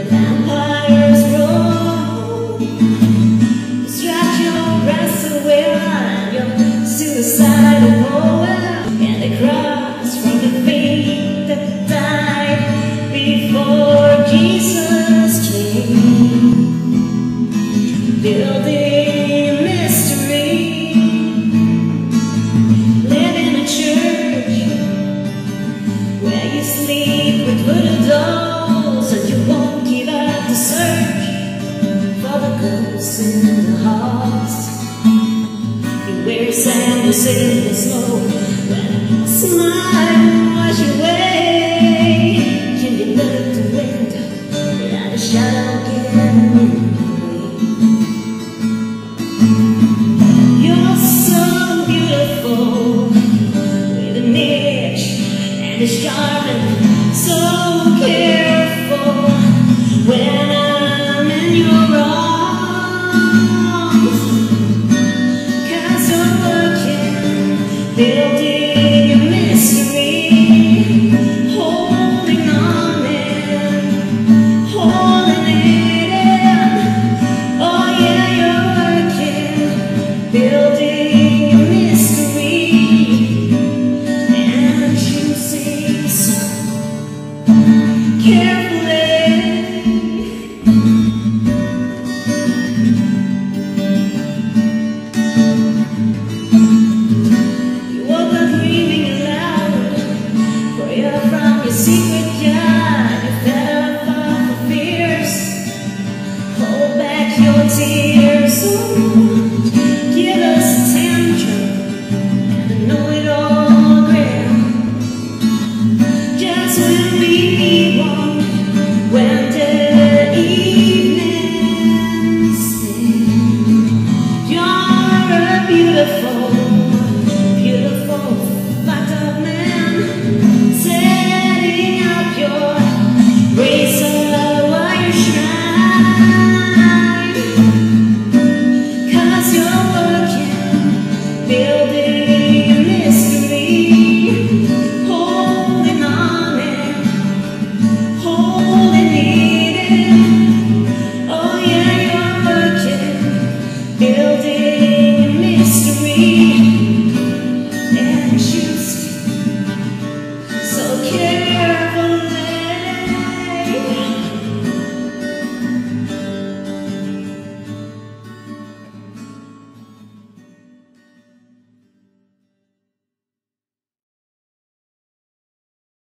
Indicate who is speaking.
Speaker 1: the vampires roll. Dracula wrestle around your suicidal hole, and they cross from the faith that died before Jesus came. Building mystery, live in a church where you sleep with voodoo dolls, and you won't give up the search for the ghosts in the halls. You wear sandals in the snow when a smile wash away. Can you look at the window without a shadow getting in the way? You're so beautiful with an itch and a sharp